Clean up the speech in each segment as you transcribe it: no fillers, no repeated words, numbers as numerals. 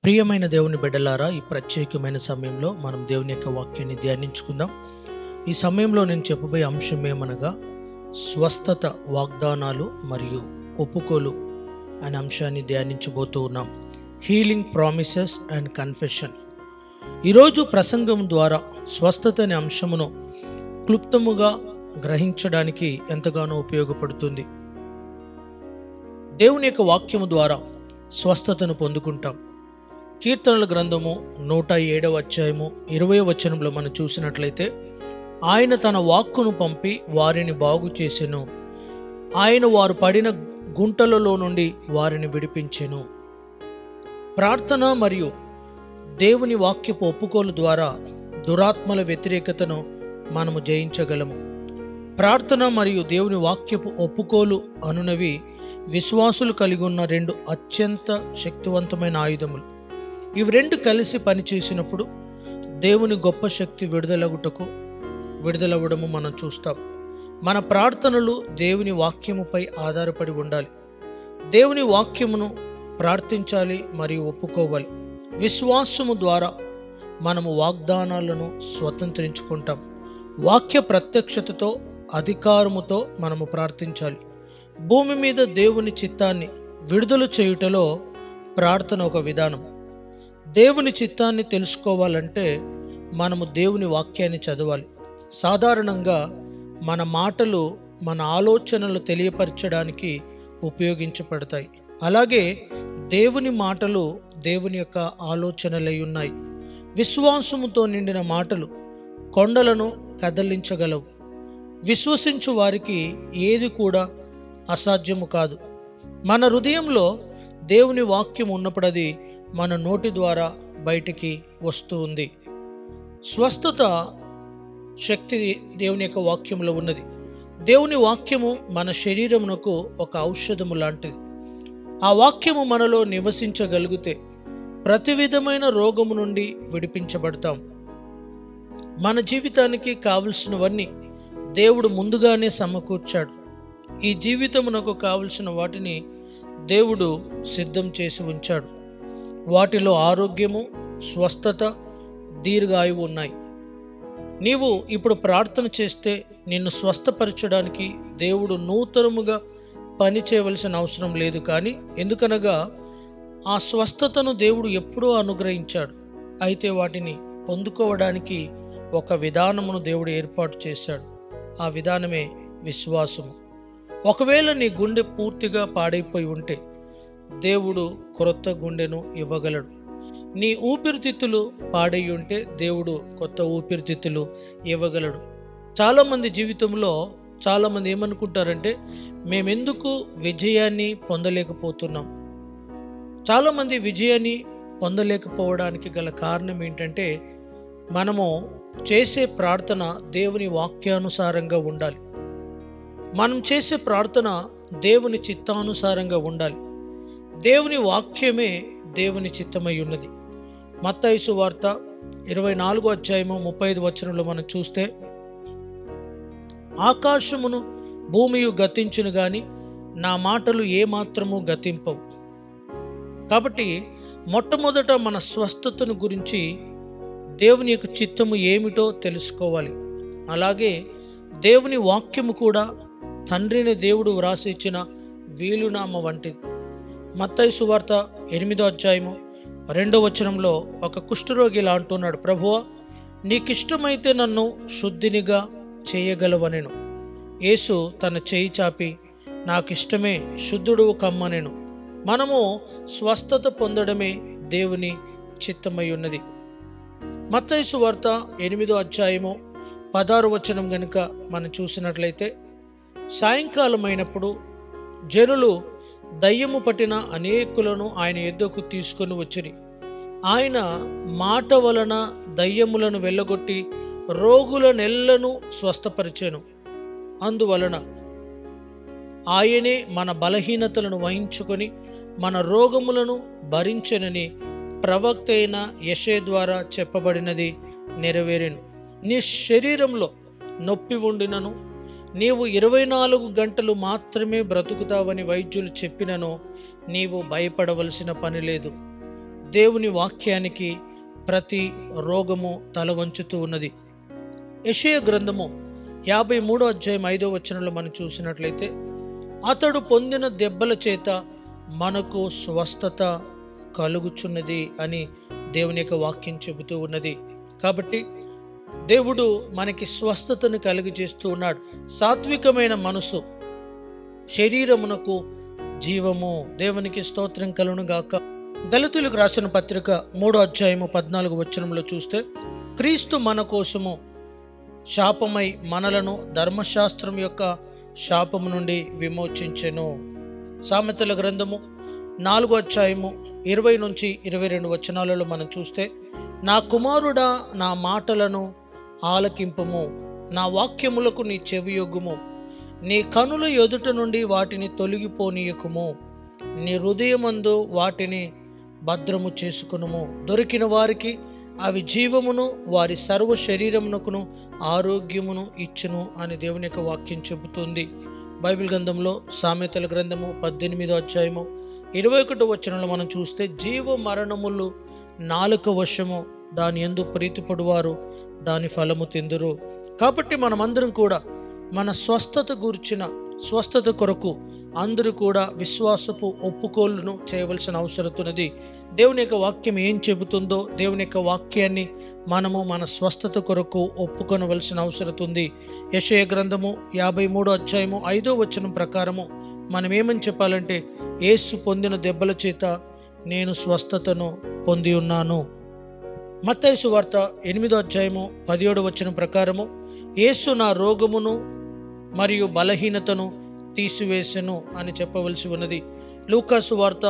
ప్రియమైన దేవుని బిడ్డలారా, ఈ ప్రత్యేకమైన సమయంలో మనం దేవుని యొక్క వాక్యాన్ని ధ్యానించుకుందాం. ఈ సమయంలో నేను చెప్పబోయే అంశం ఏమనగా స్వస్థత వాగ్దానాలు మరియు ఒప్పుకోలు అనే అంశాన్ని ధ్యానించబోతూ ఉన్నాం. Healing promises and confession. ఈరోజు ప్రసంగం ద్వారా స్వస్థత అనే అంశమును క్లుప్తముగా గ్రహించడానికి ఎంతగానో ఉపయోగపడుతుంది. దేవుని యొక్క వాక్యము ద్వారా స్వస్థతను పొందుకుంటాం. కీర్తనల గ్రంథము 107వ అధ్యాయము 20వ వచనంలో మనం చూసినట్లయితే, ఆయన తన వాక్కును పంపి వారిని బాగు చేసెను, ఆయన వారు పడిన గుంటలలో నుండి వారిని విడిపించెను. ప్రార్థన మరియు దేవుని వాక్యపు ఒప్పుకోలు ద్వారా దురాత్మల వ్యతిరేకతను మనము జయించగలము. ప్రార్థన మరియు దేవుని వాక్యపు ఒప్పుకోలు అనునవి విశ్వాసులు కలిగి ఉన్న రెండు అత్యంత శక్తివంతమైన ఆయుధములు. ఇవి రెండు కలిసి పనిచేసినప్పుడు దేవుని గొప్ప శక్తి విడుదలవ్వడము మనం చూస్తాం. మన ప్రార్థనలు దేవుని వాక్యముపై ఆధారపడి ఉండాలి. దేవుని వాక్యమును ప్రార్థించాలి మరియు ఒప్పుకోవాలి. విశ్వాసము ద్వారా మనము వాగ్దానాలను స్వతంత్రించుకుంటాం. వాక్య ప్రత్యక్షతతో అధికారముతో మనము ప్రార్థించాలి. భూమి మీద దేవుని చిత్తాన్ని విడుదల చేయుటలో ప్రార్థన ఒక విధానం. దేవుని చిత్తాన్ని తెలుసుకోవాలంటే మనము దేవుని వాక్యాన్ని చదవాలి. సాధారణంగా మన మాటలు మన ఆలోచనలు తెలియపరచడానికి ఉపయోగించబడతాయి. అలాగే దేవుని మాటలు దేవుని యొక్క ఆలోచనలై ఉన్నాయి. విశ్వాసముతో నిండిన మాటలు కొండలను కదిలించగలవు. విశ్వసించు వారికి ఏది కూడా అసాధ్యము కాదు. మన హృదయంలో దేవుని వాక్యం ఉన్నప్పుడు అది మన నోటి ద్వారా బయటికి వస్తూ ఉంది. స్వస్థత శక్తి దేవుని యొక్క వాక్యంలో ఉన్నది. దేవుని వాక్యము మన శరీరమునకు ఒక ఔషధము లాంటిది. ఆ వాక్యము మనలో నివసించగలిగితే ప్రతి విధమైన రోగము నుండి విడిపించబడతాం. మన జీవితానికి కావలసినవన్నీ దేవుడు ముందుగానే సమకూర్చాడు. ఈ జీవితమునకు కావలసిన వాటిని దేవుడు సిద్ధం చేసి ఉంచాడు. వాటిలో ఆరోగ్యము, స్వస్థత, దీర్ఘాయువు ఉన్నాయి. నీవు ఇప్పుడు ప్రార్థన చేస్తే నిన్ను స్వస్థపరచడానికి దేవుడు నూతనముగా పని చేయవలసిన అవసరం లేదు. కానీ ఎందుకనగా ఆ స్వస్థతను దేవుడు ఎప్పుడూ అనుగ్రహించాడు. అయితే వాటిని పొందుకోవడానికి ఒక విధానమును దేవుడు ఏర్పాటు చేశాడు. ఆ విధానమే విశ్వాసము. ఒకవేళ నీ గుండె పూర్తిగా పాడైపోయి ఉంటే దేవుడు క్రొత్త గుండెను ఇవ్వగలడు. నీ ఊపిరితిత్తులు పాడై ఉంటే దేవుడు కొత్త ఊపిరితిత్తులు ఇవ్వగలడు. చాలామంది జీవితంలో చాలామంది ఏమనుకుంటారంటే, మేమెందుకు విజయాన్ని పొందలేకపోతున్నాం. చాలామంది విజయాన్ని పొందలేకపోవడానికి గల కారణం ఏంటంటే, మనము చేసే ప్రార్థన దేవుని వాక్యానుసారంగా ఉండాలి. మనం చేసే ప్రార్థన దేవుని చిత్తానుసారంగా ఉండాలి. దేవుని వాక్యమే దేవుని చిత్తమై ఉన్నది. మత్తయి సువార్త 24వ అధ్యాయము 35వ వచనంలో మనం చూస్తే, ఆకాశమును భూమియు గతించును గాని నా మాటలు ఏమాత్రము గతింపవు. కాబట్టి మొట్టమొదట మన స్వస్థతను గురించి దేవుని యొక్క చిత్తము ఏమిటో తెలుసుకోవాలి. అలాగే దేవుని వాక్యము కూడా తండ్రిని దేవుడు వ్రాసి ఇచ్చిన వీలునామ వంటిది. మత్తయి సువార్త 8వ అధ్యాయము 2వ వచనంలో ఒక కుష్ఠరోగి ఇలా అంటున్నాడు, ప్రభువా, నీకిష్టమైతే నన్ను శుద్ధినిగా చేయగలవనెను. యేసు తన చేయి చాపి, నాకిష్టమే, శుద్ధుడు కమ్మనెను. మనము స్వస్థత పొందడమే దేవుని చిత్తమై ఉన్నది. మత్తయి సువార్త 8వ అధ్యాయము 16వ వచనం గనుక మనం చూసినట్లయితే, సాయంకాలం అయినప్పుడు జనులు దయ్యము పట్టిన అనేకులను ఆయన యొద్దకు తీసుకొని వచ్చిరి. ఆయన మాట వలన దయ్యములను వెళ్ళగొట్టి రోగులనెల్లను స్వస్థపరిచెను. అందువలన ఆయనే మన బలహీనతలను వహించుకొని మన రోగములను భరించెనని ప్రవక్త అయిన యెషయా ద్వారా చెప్పబడినది నెరవేరెను. నీ శరీరంలో నొప్పి ఉండినను నీవు 24 గంటలు మాత్రమే బ్రతుకుతావని వైద్యులు చెప్పినను నీవు భయపడవలసిన పని లేదు. దేవుని వాక్యానికి ప్రతి రోగము తల వంచుతూ ఉన్నది. యెషయా గ్రంథము 53వ అధ్యాయం 5వ వచనంలో మనం చూసినట్లయితే, అతడు పొందిన దెబ్బల చేత మనకు స్వస్థత కలుగుచున్నది అని దేవుని యొక్క వాక్యం చెబుతూ ఉన్నది. కాబట్టి దేవుడు మనకి స్వస్థతను కలిగజేస్తూ ఉన్నాడు. సాత్వికమైన మనసు శరీరమునకు జీవము. దేవునికి స్తోత్రం కలుగును గాక. గలతీయులకు రాసిన పత్రిక 3వ అధ్యాయము 14వ వచనంలో చూస్తే, క్రీస్తు మన కోసము శాపమై మనలను ధర్మశాస్త్రం యొక్క శాపము నుండి విమోచించెను. సామెతల గ్రంథము 4వ అధ్యాయము 20 నుంచి 22 వచనాలలో మనం చూస్తే, నా కుమారుడా, నా మాటలను ఆలకింపుము, నా వాక్యములకు నీ చెవియొగ్గుము, నీ కనుల ఎదుట నుండి వాటిని తొలగిపోనీయకుము, నీ హృదయమందు వాటిని భద్రము చేసుకునుము. దొరికిన వారికి అవి జీవమును వారి సర్వ శరీరమునకును ఆరోగ్యమును ఇచ్చును అని దేవుని యొక్క వాక్యం చెబుతుంది. బైబిల్ గ్రంథంలో సామెతల గ్రంథము 18వ అధ్యాయము 21వ వచనంలో మనం చూస్తే, జీవ మరణములు నాలుక వశము, దాని యందు ప్రీతిపడువారు దాని ఫలము తిందురు. కాబట్టి మనమందరం కూడా మన స్వస్థత కొరకు అందరూ కూడా విశ్వాసపు ఒప్పుకోలును చేయవలసిన అవసరం ఉన్నది. దేవుని యొక్క వాక్యం ఏం చెబుతుందో దేవుని యొక్క వాక్యాన్ని మనము మన స్వస్థత కొరకు ఒప్పుకొనవలసిన అవసరం ఉంది. యెషయా గ్రంథము 53వ అధ్యాయము 5వ వచనం ప్రకారము మనం ఏమని చెప్పాలంటే, యేసు పొందిన దెబ్బల చేత నేను స్వస్థతను పొంది ఉన్నాను. మత్తయి సువార్త 8వ అధ్యాయము 17వ వచనం ప్రకారము, యేసు నా రోగమును మరియు బలహీనతను తీసివేసెను అని చెప్పవలసి ఉన్నది. లూకా సువార్త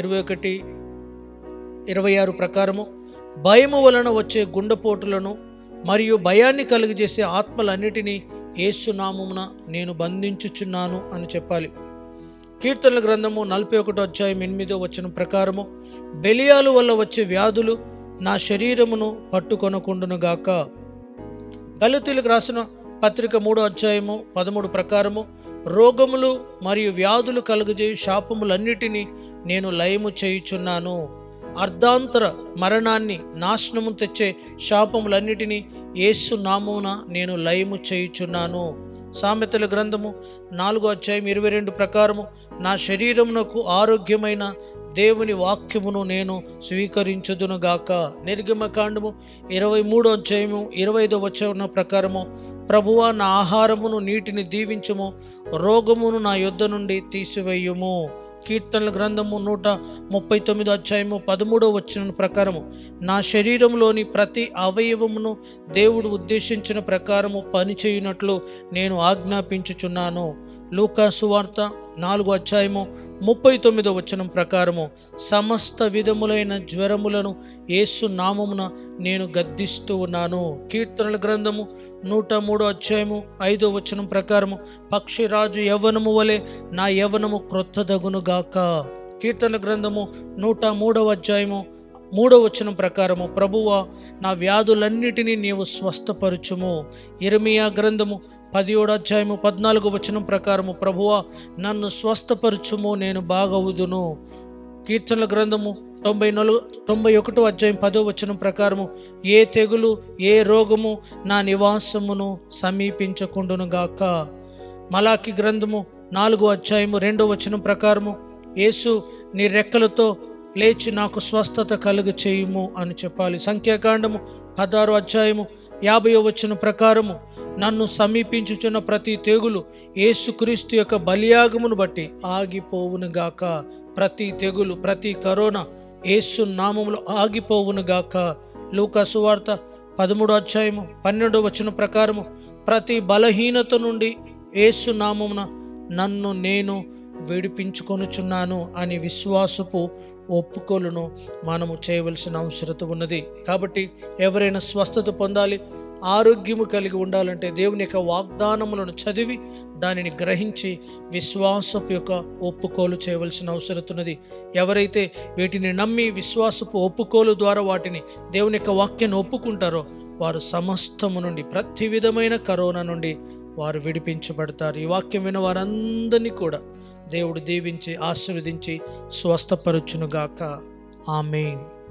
21:26 ప్రకారము, భయము వలన వచ్చే గుండెపోటులను మరియు భయాన్ని కలిగజేసే ఆత్మలన్నిటినీ యేసు నామమున నేను బంధించుచున్నాను అని చెప్పాలి. కీర్తనల గ్రంథము 41వ అధ్యాయం 8వ వచనం ప్రకారము, బెలియాలు వల్ల వచ్చే వ్యాధులు నా శరీరమును పట్టుకొనకుండునుగాక. గలతీయులకు రాసిన పత్రిక 3వ అధ్యాయము 13 ప్రకారము, రోగములు మరియు వ్యాధులు కలుగజేయు శాపములన్నిటినీ నేను లయము చేయుచున్నాను. అర్ధాంతర మరణాన్ని, నాశనము తెచ్చే శాపములన్నిటినీ యేసు నామమున నేను లయము చేయుచున్నాను. సామెతల గ్రంథము 4వ అధ్యాయం 22 ప్రకారము, నా శరీరమునకు ఆరోగ్యమైన దేవుని వాక్యమును నేను స్వీకరించుదునుగాక. నిర్గమకాండము 23వ అధ్యాయము 25వ వచనం ప్రకారము, ప్రభువా, నా ఆహారమును నీటిని దీవించుము, రోగమును నా యొద్ద నుండి తీసివేయుము. కీర్తనల గ్రంథము 139వ అధ్యాయము 13వ వచనం ప్రకారము, నా శరీరంలోని ప్రతి అవయవమును దేవుడు ఉద్దేశించిన ప్రకారము పనిచేయునట్లు నేను ఆజ్ఞాపించుచున్నాను. లూకా సువార్త 4వ అధ్యాయము 39వ వచనం ప్రకారము, సమస్త విధములైన జ్వరములను యేసు నామమున నేను గద్దిస్తూ ఉన్నాను. కీర్తనల గ్రంథము 103వ అధ్యాయము 5వ వచనం ప్రకారము, పక్షిరాజు యవ్వనము వలె నా యవ్వనము క్రొత్తదగునుగాక. కీర్తనల గ్రంథము 103వ అధ్యాయము 3వ వచనం ప్రకారము, ప్రభువా, నా వ్యాధులన్నిటినీ నీవు స్వస్థపరచుము. ఇర్మియా గ్రంథము 17వ అధ్యాయము 14వ వచనం ప్రకారము, ప్రభువా, నన్ను స్వస్థపరచుము, నేను బాగవుదును. కీర్తనల గ్రంథము 91వ అధ్యాయం 10వ వచనం ప్రకారము, ఏ తెగులు ఏ రోగము నా నివాసమును సమీపించకుండునుగాక. మలాకి గ్రంథము 4వ అధ్యాయము 2వ వచనం ప్రకారము, యేసు నీ రెక్కలతో లేచి నాకు స్వస్థత కలుగు చేయుము అని చెప్పాలి. సంఖ్యాకాండము 16వ అధ్యాయము 50వ వచనం ప్రకారము, నన్ను సమీపించుచున్న ప్రతి తెగులు యేసుక్రీస్తు యొక్క బలియాగమును బట్టి ఆగిపోవునుగాక. ప్రతి తెగులు, ప్రతి కరోనా యేసు నామములో ఆగిపోవునుగాక. లూకా సువార్త 13వ అధ్యాయము 12వ వచనం ప్రకారము, ప్రతి బలహీనత నుండి యేసు నామమున నన్ను నేను విడిపించుకొనుచున్నాను అని విశ్వాసపు ఒప్పుకోలును మనము చేయవలసిన అవసరం ఉన్నది. కాబట్టి ఎవరైనా స్వస్థత పొందాలి, ఆరోగ్యము కలిగి ఉండాలంటే దేవుని యొక్క వాగ్దానములను చదివి దానిని గ్రహించి విశ్వాసపు యొక్క ఒప్పుకోలు చేయవలసిన అవసరం ఉన్నది. ఎవరైతే వీటిని నమ్మి విశ్వాసపు ఒప్పుకోలు ద్వారా వాటిని దేవుని యొక్క వాక్యాన్ని ఒప్పుకుంటారో వారు సమస్తము నుండి, ప్రతి విధమైన కరోనా నుండి వారు విడిపించబడతారు. ఈ వాక్యం విన్న వారందరినీ కూడా దేవుడు దీవించి ఆశీర్వదించి స్వస్థపరచునుగాక. ఆమేన్.